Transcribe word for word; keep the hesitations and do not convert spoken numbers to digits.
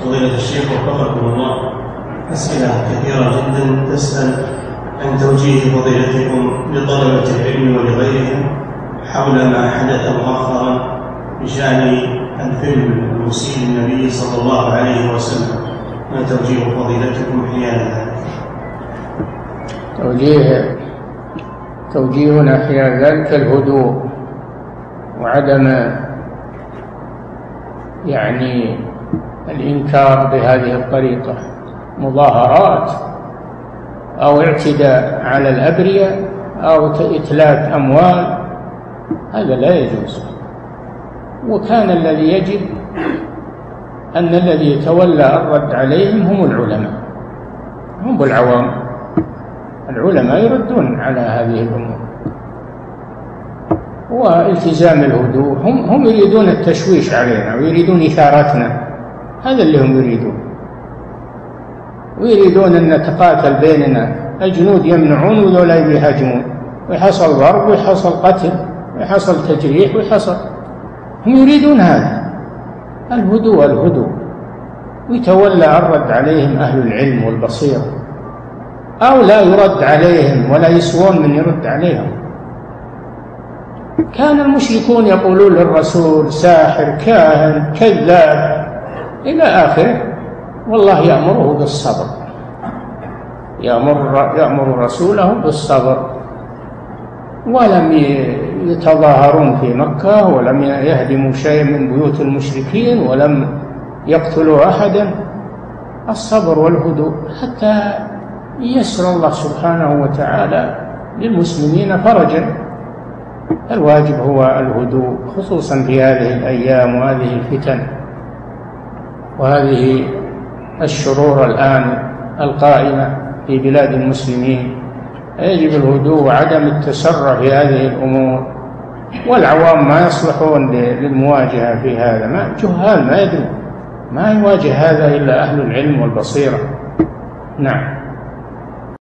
فضيلة الشيخ وفقكم الله، أسئلة كثيرة جدا تسأل عن توجيه فضيلتكم لطلبة العلم ولغيرهم حول ما حدث مؤخرا بشأن الفيلم المسيء للنبي صلى الله عليه وسلم، ما توجيه فضيلتكم حيال ذلك؟ توجيه توجيهنا حيال ذلك الهدوء وعدم يعني الإنكار بهذه الطريقة، مظاهرات أو اعتداء على الأبرياء أو إتلاف أموال، هذا لا يجوز. وكان الذي يجب أن الذي يتولى الرد عليهم هم العلماء، هم العوام. العلماء يردون على هذه الأمور، والتزام الهدوء. هم هم يريدون التشويش علينا ويريدون إثارتنا، هذا اللي هم يريدون، ويريدون أن نتقاتل بيننا، الجنود يمنعون وذولا يهاجمون، ويحصل ضرب ويحصل قتل ويحصل تجريح ويحصل، هم يريدون هذا. الهدوء الهدوء ويتولى الرد عليهم أهل العلم والبصيرة، أو لا يرد عليهم ولا يسوون من يرد عليهم. كان المشركون يقولون للرسول ساحر، كاهن، كذاب إلى آخره، والله يأمره بالصبر، يأمر, يأمر رسوله بالصبر. ولم يتظاهرون في مكة، ولم يهدموا شيء من بيوت المشركين، ولم يقتلوا أحدا. الصبر والهدوء حتى يسر الله سبحانه وتعالى للمسلمين فرجا. الواجب هو الهدوء، خصوصا في هذه الأيام وهذه الفتن وهذه الشرور الآن القائمة في بلاد المسلمين. يجب الهدوء وعدم التسرع في هذه الأمور، والعوام ما يصلحون للمواجهة في هذا، ما جهال ما يدري، ما يواجه هذا إلا أهل العلم والبصيرة. نعم.